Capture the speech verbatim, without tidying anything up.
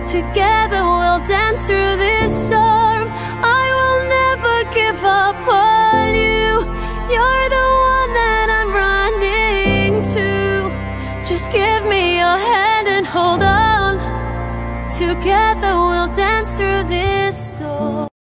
Together we'll dance through this storm. I will never give up on you. You're the one that I'm running to. Just give me your hand and hold on. Together we'll dance through this storm.